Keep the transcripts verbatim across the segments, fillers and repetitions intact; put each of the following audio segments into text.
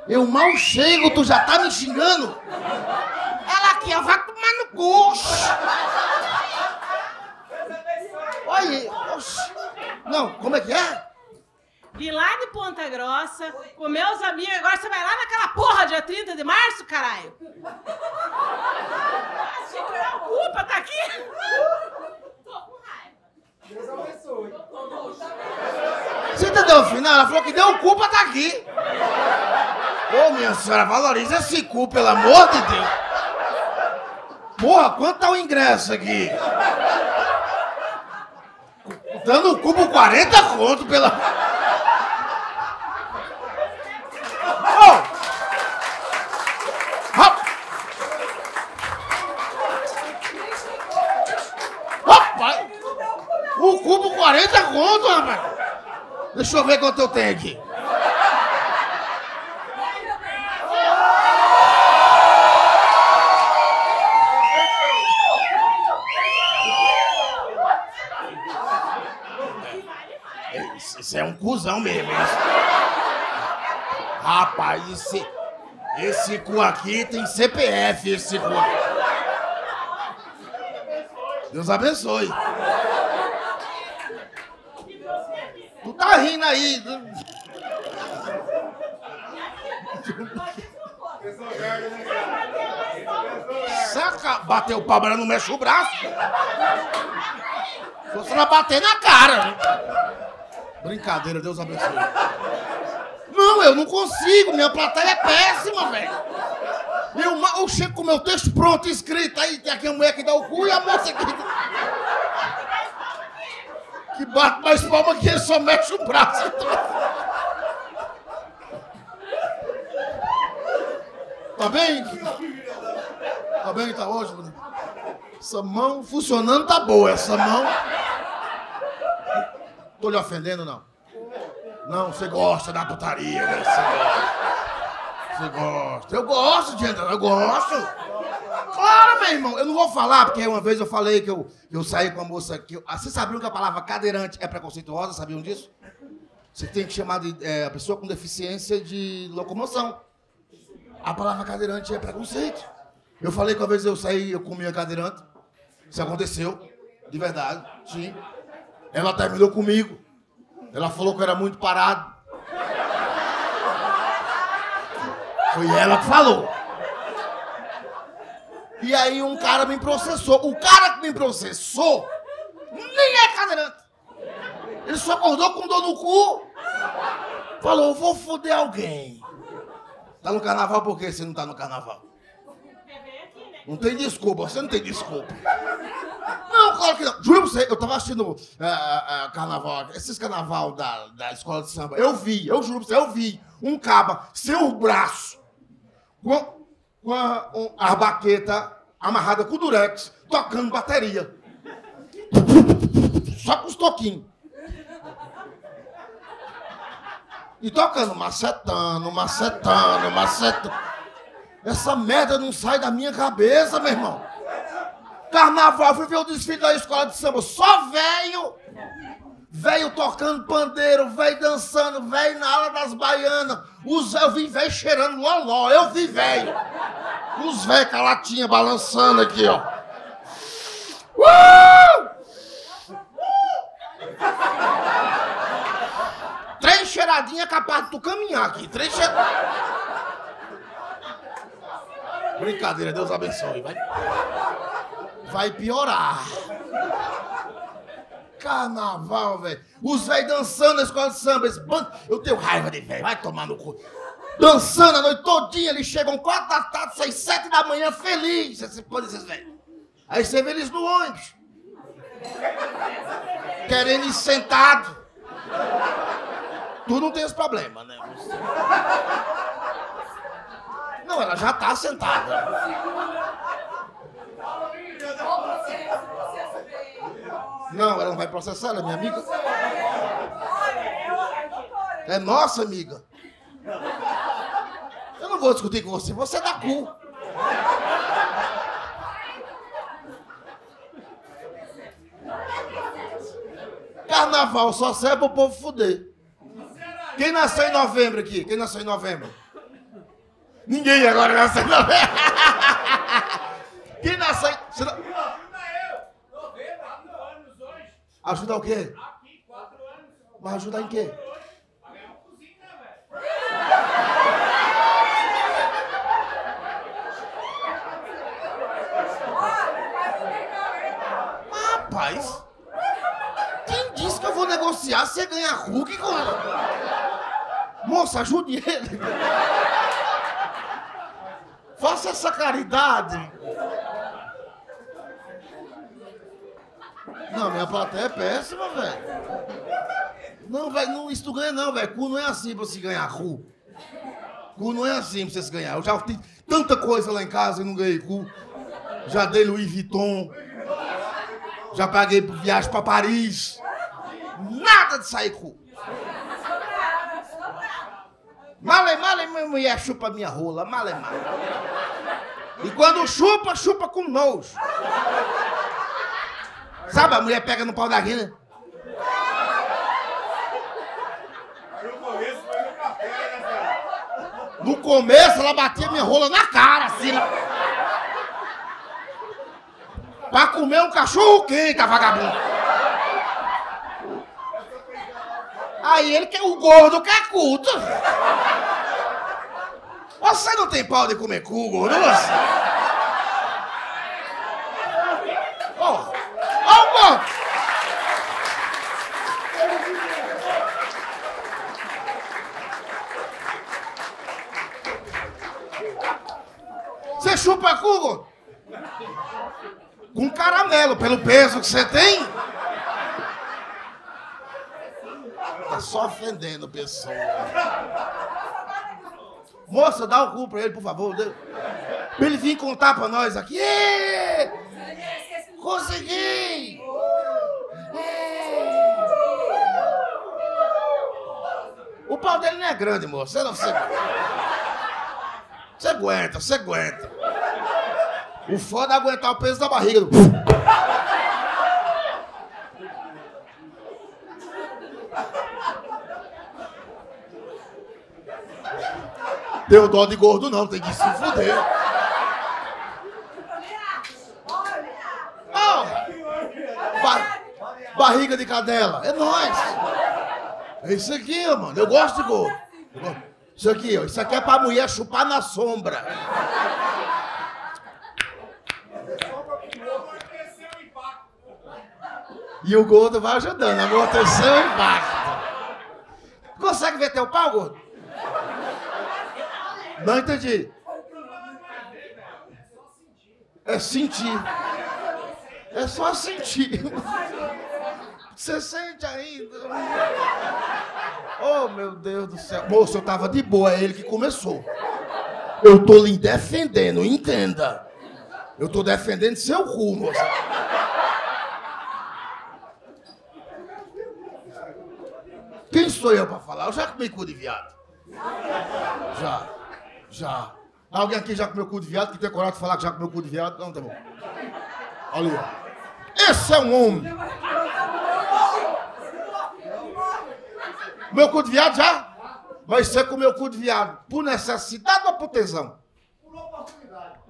Eu mal chego, tu já tá me xingando? Ela aqui, ó, vai tomar no cu. Olha, oxi. Não, como é que é? Vim lá de Ponta Grossa, com meus amigos, agora você vai lá naquela porra dia trinta de março, caralho? Achei que era culpa, tá aqui? Tô com raiva. Deus abençoe. Você entendeu o final? Ela falou que deu o cu pra tá aqui. Ô, minha senhora, valoriza esse cu, pelo amor de Deus. Porra, quanto tá o ingresso aqui? Dando o cu por quarenta conto, pela... Rapaz, o cubo quarenta conto, rapaz. Deixa eu ver quanto eu tenho aqui. Isso é um cuzão mesmo, isso. Rapaz, esse, esse cu aqui tem C P F, esse cu aqui. Deus abençoe. Tu tá rindo aí. Saca, bateu o pau, mas não mexe o braço. Você vai bater na cara. Brincadeira, Deus abençoe. Não, eu não consigo, minha plateia é péssima, velho. Eu, eu chego com o meu texto pronto, escrito, aí tem aqui a mulher que dá o cu e a moça que... que bate mais palma que ele só mexe o braço. Tá bem? Tá bem, tá ótimo. Essa mão funcionando tá boa, essa mão... Tô lhe ofendendo, não? Não, você gosta da putaria, né? Você gosta. Você gosta. Eu gosto de entrar, eu gosto. Claro, meu irmão. Eu não vou falar, porque uma vez eu falei que eu, que eu saí com a moça aqui. Ah, vocês sabiam que a palavra cadeirante é preconceituosa? Sabiam disso? Você tem que chamar de é, a pessoa com deficiência de locomoção. A palavra cadeirante é preconceito. Eu falei que uma vez eu saí, eu comia cadeirante. Isso aconteceu. De verdade, sim. Ela terminou comigo. Ela falou que eu era muito parado. Foi ela que falou. E aí um cara me processou. O cara que me processou nem é cadeirante. Ele só acordou com dor no cu. Falou, vou foder alguém. Tá no carnaval por que você não tá no carnaval? Não tem desculpa, você não tem desculpa. Não, claro que não. Juro pra você, eu tava assistindo uh, uh, carnaval, esses carnaval da, da escola de samba. Eu vi, eu juro pra você, eu vi um caba sem o braço, com, com a, um, a baqueta amarrada com o durex, tocando bateria. Só com os toquinhos. E tocando, macetando, macetando, macetando. Essa merda não sai da minha cabeça, meu irmão. Carnaval, fui ver o desfile da escola de samba. Só velho. Velho tocando pandeiro, velho dançando, velho na ala das baianas. Os, eu vi velho cheirando loló. Eu vi velho. Os velhos com a latinha balançando aqui, ó. Uh! Três cheiradinhas capaz de tu caminhar aqui. Três cheiradinhas. Brincadeira, Deus abençoe. Vai, vai piorar. Carnaval, velho. Os velhos dançando na escola de samba. Esse bando... Eu tenho raiva de velho. Vai tomar no cu. Dançando a noite todinha. Eles chegam quatro da tarde, seis, sete da manhã, felizes. Esse pode esses velhos. Aí você vê eles no ônibus. Querendo ir sentado. Tu não tem esse problema, né? Você... Não, ela já tá sentada. Não, ela não vai processar, ela é minha amiga. É nossa amiga. Eu não vou discutir com você, você é da cu. Carnaval só serve pro povo fuder. Quem nasceu em novembro aqui? Quem nasceu em novembro? Ninguém agora nessa não. Quem nasce aí? Você não... Ajuda o quê? Aqui, quatro anos. Mas ajudar em quê? Pra ganhar uma cozinha, velho. Rapaz, quem disse que eu vou negociar se você ganhar Hulk com ela? Moça, ajude ele. Faça essa caridade. Não, minha plateia é péssima, velho. Não, velho, não, isso tu ganha não, velho. Cu não é assim pra se ganhar cu. Cu não é assim pra você se ganhar. Eu já fiz tanta coisa lá em casa e não ganhei cu. Já dei Louis Vuitton. Já paguei viagem pra Paris. Nada de sair cu. Male, male, minha mulher chupa minha rola. Male, male. E quando chupa, chupa com nojo. Sabe, a mulher pega no pau da guina. No começo foi no café, né, velho? No começo, ela batia minha rola na cara, assim. Né? Pra comer um cachorro quente, a vagabunda. Aí ele quer o gordo que é culto. Você não tem pau de comer cu, gordo? Você? Ó, ó o gordo. Você chupa cu, gordo? Com caramelo, pelo peso que você tem. Tá só ofendendo a pessoa. Moça, dá um cu pra ele, por favor. Pra ele vir contar pra nós aqui. Êêê! Consegui! Êêê! O pau dele não é grande, moça. Você não você... Você aguenta, você aguenta. O foda é aguentar o peso da barriga. Deu dó de gordo não, tem que se fuder. Oh, ba barriga de cadela, é nóis. É isso aqui, mano, eu gosto de gordo. Isso aqui, ó, isso aqui é pra mulher chupar na sombra. E o gordo vai ajudando a amortecer o impacto. Consegue ver teu pau, gordo? Não entendi. É sentir. É só sentir. Você sente ainda? Oh, meu Deus do céu. Moço, eu tava de boa, é ele que começou. Eu tô lhe defendendo, entenda. Eu tô defendendo seu cu, moça. Quem sou eu pra falar? Eu já comi cu de viado. Já. Já. Alguém aqui já comeu cu de viado? Que tem coragem de falar que já comeu cu de viado? Não, tá bom. Olha aí, ó. Esse é um homem. Meu cu de viado já? Mas você comeu cu de viado por necessidade ou por tesão? Por oportunidade.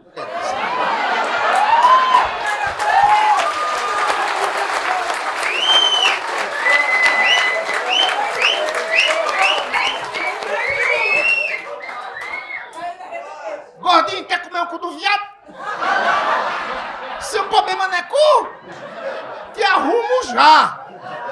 Gordinho, quer comer o cu do viado? Se o problema não é cu, te arrumo já.